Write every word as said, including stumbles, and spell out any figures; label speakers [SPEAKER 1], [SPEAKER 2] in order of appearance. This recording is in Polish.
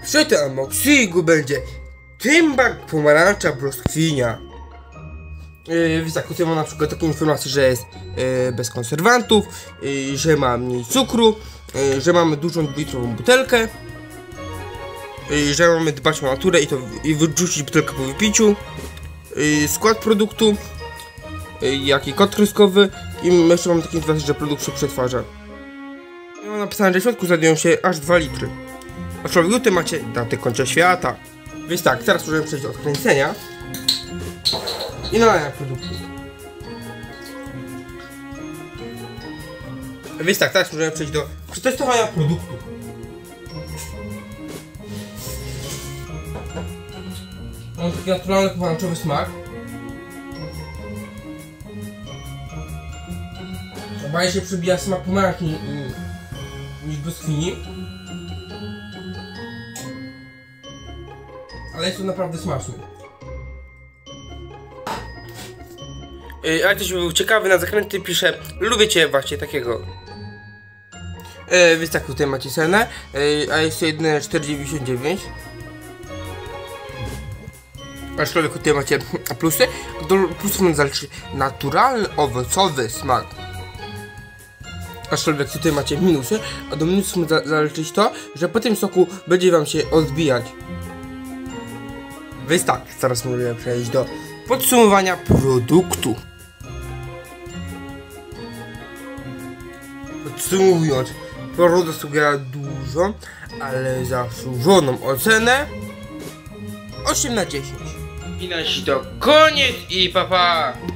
[SPEAKER 1] Przy tym amoksigu będzie tymbak, pomarańcza, brzoskwinia. Yy, więc tak, tutaj mam na przykład takie informacje, że jest yy, bez konserwantów, yy, że ma mniej cukru, yy, że mamy dużą litrową butelkę, yy, że mamy dbać o naturę i to i wyrzucić butelkę po wypiciu, yy, skład produktu, yy, jaki kod kreskowy i jeszcze mam takie informacje, że produkt się przetwarza. I mam napisane, że w środku znajdują się aż dwa litry. A w człowieku macie datę końca świata. Więc tak, teraz możemy przejść do odkręcenia i nalania produktu. Więc tak, teraz możemy przejść do przetestowania produktu. Mam taki naturalny pomarańczowy smak. Bardziej się przebija smak pomarańczy niż brzoskwini. Ale jest to naprawdę smaczne. Yy, ale ktoś był ciekawy na zakręty, pisze: lubię cię właśnie takiego. Yy, więc tak, tutaj macie cenę, yy, a jest to jedyne cztery dziewięćdziesiąt dziewięć. A człowiek tutaj macie plusy. Do plusów mam zależy naturalny, owocowy smak. A człowiek tutaj macie minusy, a do minusów ma zależeć to, że po tym soku będzie wam się odbijać. Więc tak, teraz możemy przejść do podsumowania produktu. Podsumowując, produkt zasługuje dużo, ale zasłużoną ocenę osiem na dziesięć. I na dziś to koniec i pa pa!